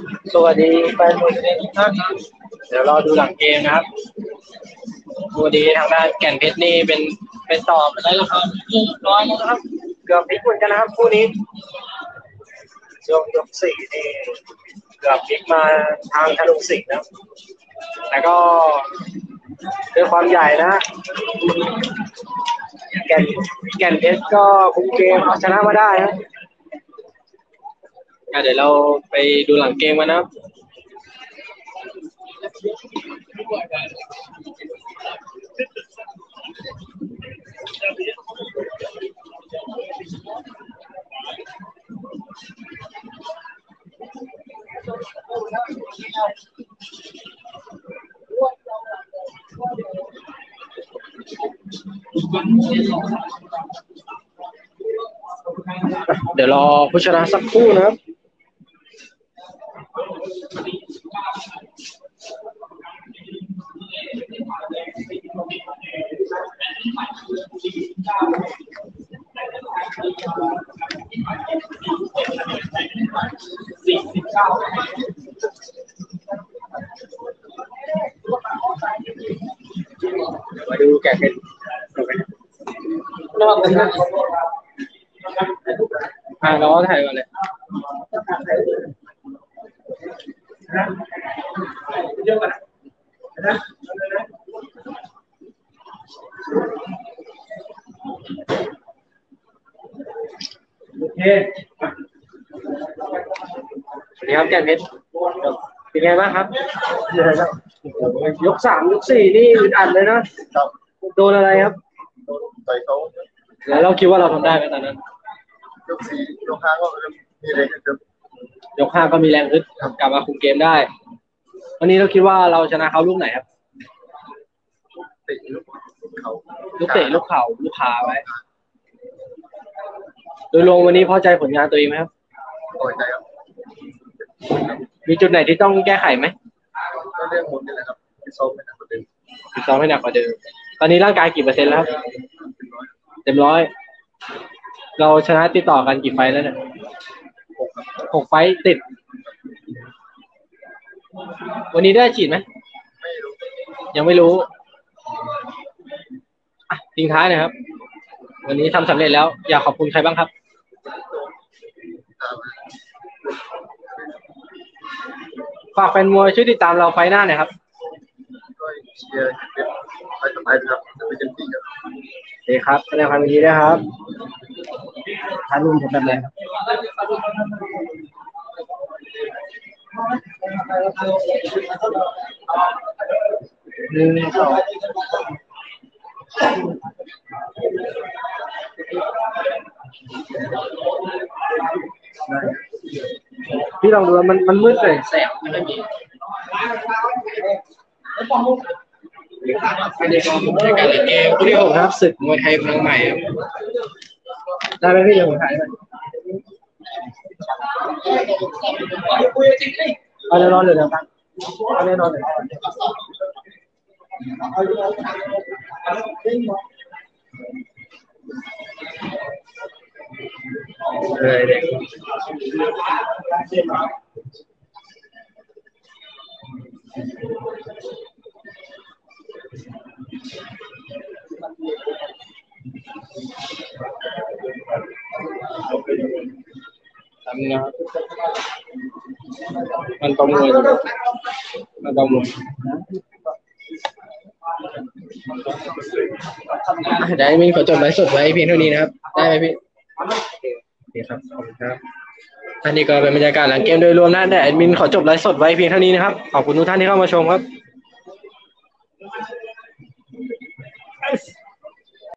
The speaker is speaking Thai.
สวัสดีแฟนมวยทุกท่านเดี๋ยวรอดูหลังเกมนะครับดูดีทางด้านแก่นเพชรนี่เป็นต่อไปได้แล้วครับเรียบร้อยแล้วนะครับเกือบพลิกเหมือนกันนะครับคู่นี้ช่วงยกสี่นี่เกือบพลิกมาทางธนูสิงห์นะแต่ก็ด้วยความใหญ่นะแก่นเพชรก็คุมเกมเอาชนะมาได้นะเดี๋ยวเราไปดูหลังเกมกันนะครับเดี๋ยวรอผู้ชนะสักครู่นะครับมาดูแก่เพชรน้องถ่ายก่อนเลยโอเคสวัสดีครับแก่นเพชรเป็นไงบ้างครับยก3ยก4นี่อึดอัดเลยนะโดนอะไรครับต่อยเขาแล้วเราคิดว่าเราทำได้ไหมตอนนั้นยก4ยก5ก็มีแรงขึ้นยก5ก็มีแรงขึ้นกลับมาคุมเกมได้วันนี้เราคิดว่าเราชนะเขาลูกไหนครับเตะลูกเขาลูกเตะลูกเข่าลูกขาไว้โดยรวมวันนี้พอใจผลงานตัวเองไหมครับพอใจครับมีจุดไหนที่ต้องแก้ไขไหมก็เรื่องมุนนี่แหละครับที่ซ้อมไม่หนักกว่าเดิมซ้อมให้หนักกว่าเดิมตอนนี้ร่างกายกี่เปอร์เซ็นต์แล้วครับเต็มร้อยเราชนะติดต่อกันกี่ไฟแล้วเนี่ย6 ไฟติดวันนี้ได้ฉีดไหมยังไม่รู้ทิ้งท้ายนะครับวันนี้ทำสำเร็จแล้วอยากขอบคุณใครบ้างครับฝากแฟนมวยช่วยติดตามเราไฟหน้าหน่อยครับก็เชียร์เป็นไปครับจะไปเต็มที่ครับโอเคครับแสดงความยินดีด้วยครับท่านรุ่นผมแบบไหน1 2พี่ลองดูมันมืดเลยแสงไม่ค่อยมีในการเล่นเกมคู่ที่ 6ครับศึกมวยไทยครั้งใหม่ครับได้ไหมพี่เดี๋ยวผมถ่ายเอาแน่นอนเลยนะครับเอาแน่นอนเลยเด็กทำงานมันประมวลเดี๋ยวมินขอจบไลฟ์สดไว้เพียงเท่านี้นะครับได้ไหมพี่โอเคครับขอบคุณครับอันนี้ก็เป็นบรรยากาศหลังเกมโดยรวมนะแต่แอดมินขอจบไลฟ์สดไว้เพียงเท่านี้นะครับขอบคุณทุกท่านที่เข้ามาชมครับ